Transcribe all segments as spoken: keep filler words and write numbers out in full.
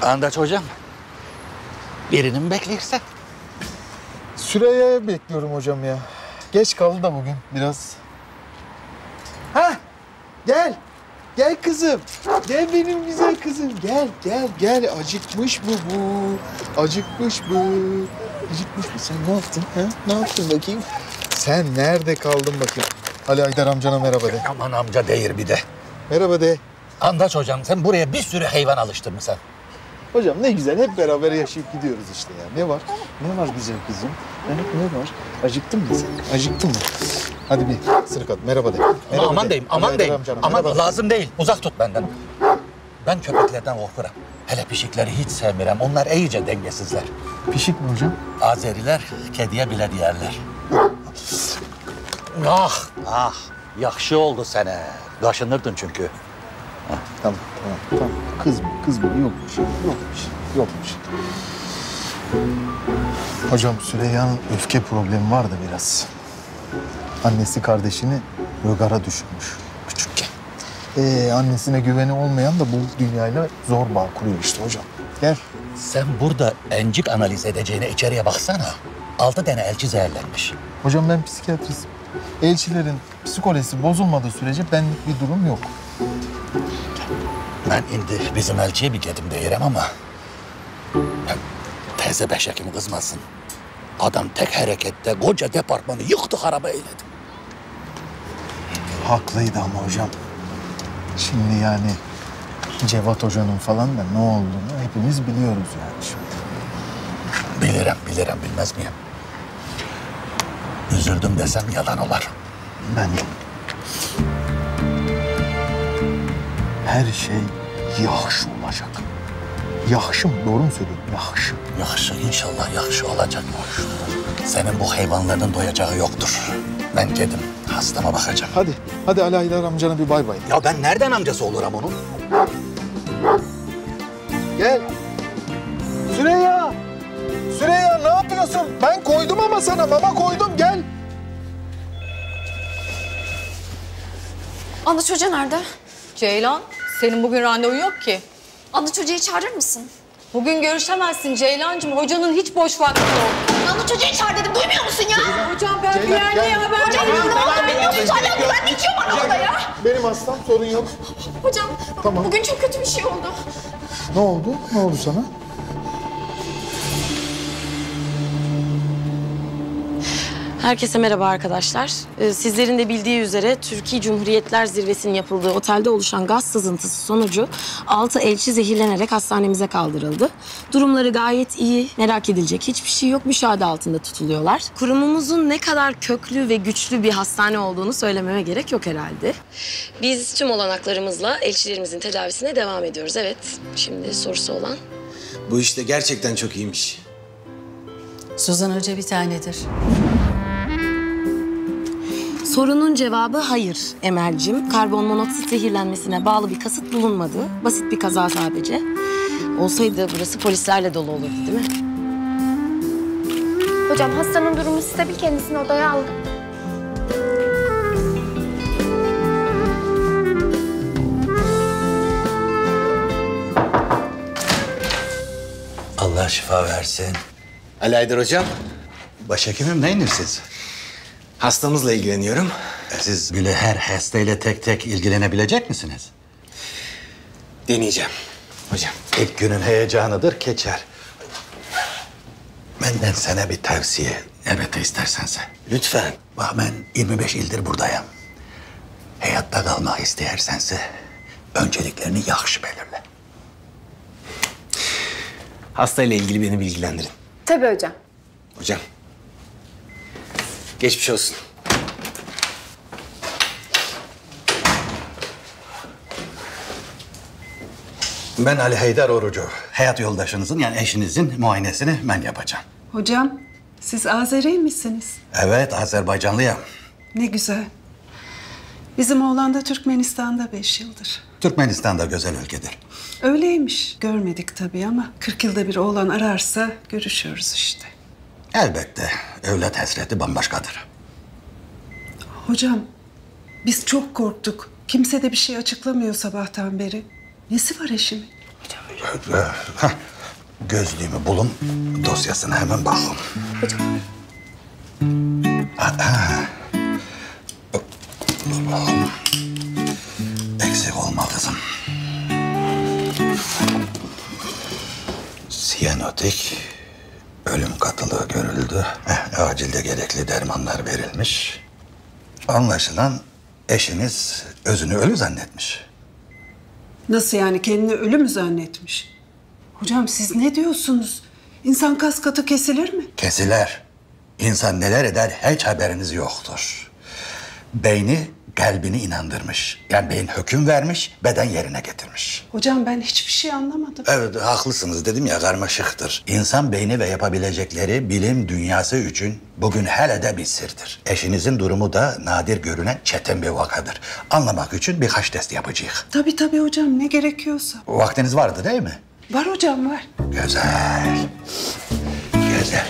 Andaç hocam. Birini mi beklersen? Süreyya'yı bekliyorum hocam ya. Geç kaldı da bugün biraz. Hah! Gel. Gel kızım. Gel benim güzel kızım. Gel, gel, gel. Acıkmış bu bu. Acıkmış bu. Acıkmış bu. Sen ne yaptın? Ha? Ne yaptın bakayım? Sen nerede kaldın bakayım? Ali Aydar amcana merhaba de. Aman amca değil bir de. Merhaba de. Andaç hocam sen buraya bir sürü hayvan alıştırmışsın. Hocam ne güzel. Hep beraber yaşayıp gidiyoruz işte ya. Ne var? Ne var güzel kızım? Ha, ne var? Acıktın mı sen? Acıktın mı? Hadi bir ısırık at. Merhaba de. Merhaba aman de. deyim, aman Ali deyim. Aydar amcana Aman merhaba. lazım değil. Uzak tut benden. Ben köpeklerden korkuram. Hele pişikleri hiç sevmirem. Onlar iyice dengesizler. Pişik mi hocam? Azeriler kediye bile diyerler. Ah, ah. Yakşı oldu sana. Kaşınırdın çünkü. Tamam, tamam, tamam. Kızma, kızma. Yok bir şey, yok bir şey, yok bir şey. Hocam Süreyya'nın öfke problemi var da biraz. Annesi kardeşini rögara düşürmüş küçükken. Ee, annesine güveni olmayan da bu dünyayla zor bağ kuruyor işte hocam. Gel. Sen burada encik analiz edeceğine içeriye baksana. Altı tane elçi zehirlenmiş. Hocam ben psikiyatristim. Elçilerin psikolojisi bozulmadığı sürece benlik bir durum yok. Ben indi bizim elçiye bir gedim değilim ama... Ben teyze beşekim kızmasın. Adam tek harekette koca departmanı yıktı haraba eyledi. Haklıydı ama hocam. Şimdi yani Cevat Hoca'nın falan da ne olduğunu hepimiz biliyoruz yani şimdi. Bilirim, bilirim. Bilmez miyim? Üzüldüm desem yalan olur. Ben de. Her şey yaxşı olacak. Yaxşı mı? Doğru mu söylüyorum? Yaxşı. Yakşı, inşallah yakşı olacak. Senin bu hayvanların doyacağı yoktur. Ben kedim. Hastama bakacağım. Hadi, hadi Ali Aydar amcana bir bay bay. Ya ben nereden amcası olurum onun? Gel. Süreyya! Süreyya ne yapıyorsun? Ben koydum ama sana. Mama koydum. Gel. Andaç Hoca nerede? Ceylan, senin bugün randevun yok ki. Andaç Hoca'yı çağırır mısın? Bugün görüşemezsin Ceylancığım. Hocanın hiç boş vakti yok. Andaç Hoca'yı çağır dedim. Duymuyor musun ya? Hocam ben Ceylan, bir yerde gel. ya. Ben Hocam bir ya yerde- ne oldu bilmiyorsun. Hala güvenlik yok bana orada ya. Benim hastam, sorun yok. Hocam Tamam. bugün çok kötü bir şey oldu. Ne oldu? Ne oldu sana? Herkese merhaba arkadaşlar. Ee, Sizlerin de bildiği üzere Türkiye Cumhuriyetler Zirvesi'nin yapıldığı otelde oluşan gaz sızıntısı sonucu altı elçi zehirlenerek hastanemize kaldırıldı. Durumları gayet iyi, merak edilecek hiçbir şey yok, müşahede altında tutuluyorlar. Kurumumuzun ne kadar köklü ve güçlü bir hastane olduğunu söylememe gerek yok herhalde. Biz tüm olanaklarımızla elçilerimizin tedavisine devam ediyoruz. Evet, şimdi sorusu olan. Bu işte gerçekten çok iyiymiş. Suzan Hoca bir tanedir. Sorunun cevabı hayır Emel'cim. Karbon monoksit zehirlenmesine bağlı bir kasıt bulunmadı. Basit bir kaza sadece. Olsaydı burası polislerle dolu olurdu değil mi? Hocam hastanın durumu stabil, kendisini odaya aldım. Allah şifa versin. Ali Aydar Hocam, Başhekimim neyiniz siz? hastamızla ilgileniyorum. Siz böyle her hastayla tek tek ilgilenebilecek misiniz? Deneyeceğim hocam. İlk günün heyecanıdır, geçer. Benden sana bir tavsiye. Elbette istersense. Lütfen. Bak ben yirmi beş ildir buradayım. Hayatta kalmak istersense önceliklerini yaxşı belirle. Hastayla ilgili beni bilgilendirin. Tabii hocam. Hocam. Geçmiş olsun. Ben Ali Haydar Orucu. Hayat yoldaşınızın yani eşinizin muayenesini ben yapacağım. Hocam, siz Azeri misiniz? Evet, Azerbaycanlıyım. Ne güzel. Bizim oğlan da Türkmenistan'da beş yıldır. Türkmenistan da güzel ülkedir. Öyleymiş. Görmedik tabii ama kırk yılda bir oğlan ararsa görüşüyoruz işte. Elbette evlat hasreti bambaşkadır. Hocam, biz çok korktuk. Kimse de bir şey açıklamıyor sabahtan beri. Nesi var eşimin? Hocam Hah, gözlüğümü bulun, dosyasına hemen bakın. Ha, ha. Dur bakalım. Eksik olma kızım. Siyanotik, ölüm katılığı görüldü. Eh, acilde gerekli dermanlar verilmiş. Anlaşılan eşiniz özünü ölü zannetmiş. Nasıl yani, kendini ölü mü zannetmiş? Hocam siz ne diyorsunuz? İnsan kas katı kesilir mi? Kesiler. İnsan neler eder hiç haberiniz yoktur. Beyni kalbini inandırmış. Yani beyin hüküm vermiş, beden yerine getirmiş. Hocam ben hiçbir şey anlamadım. Evet, haklısınız dedim ya, karmaşıktır. İnsan beyni ve yapabilecekleri bilim dünyası için bugün hele de bir sırdır. Eşinizin durumu da nadir görünen çetin bir vakadır. Anlamak için birkaç test yapacağız. Tabii tabii hocam, ne gerekiyorsa. Vaktiniz vardı değil mi? Var hocam, var. Güzel. Güzel.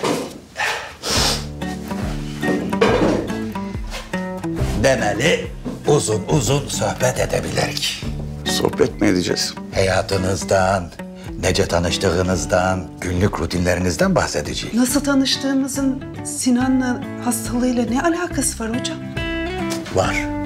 Demeli uzun uzun sohbet edebilirik. Sohbet mi edeceğiz? Hayatınızdan, nece tanıştığınızdan, günlük rutinlerinizden bahsedeceğim. Nasıl tanıştığımızın Sinan'la hastalığıyla ne alakası var hocam? Var.